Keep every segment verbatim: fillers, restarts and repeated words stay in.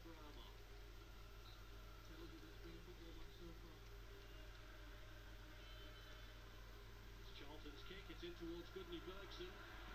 drama. Tells you there's been a football match so far. It's Charlton's kick, it's in towards Goodney Bergson.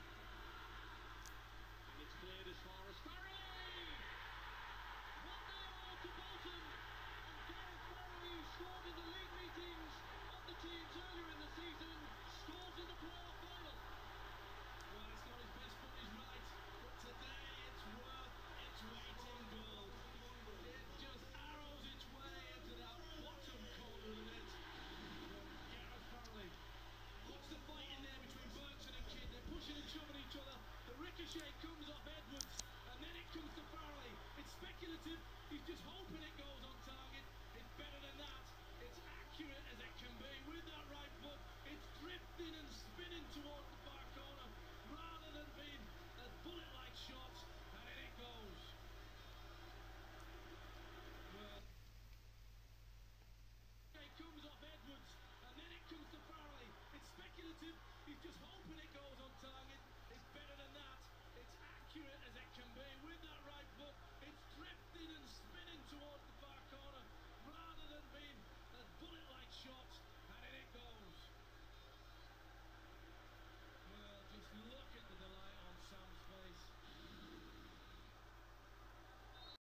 And it's cleared as far as Farrelly! one nil to Bolton! And Gareth Farrelly, who scored in the league meetings of the teams earlier in the season, scores in the playoff final. Well, it's not his best footage, right, but today it's worth its weight in gold. It just arrows its way into that bottom corner of the net. Gareth Farrelly. What's the fight in there between Bergson and Kidd? They're pushing and shoving each other. The ricochet comes off Edwards, and then it comes to Farrelly. It's speculative. He's just hoping it goes on target. It's better than that. It's accurate as it can be with that right foot. It's drifting and spinning towards the far corner rather than being a bullet-like shot, and in it goes. Well, it comes off Edwards, and then it comes to Farrelly. It's speculative. He's just hoping it goes on target. It's better than that. It's accurate as it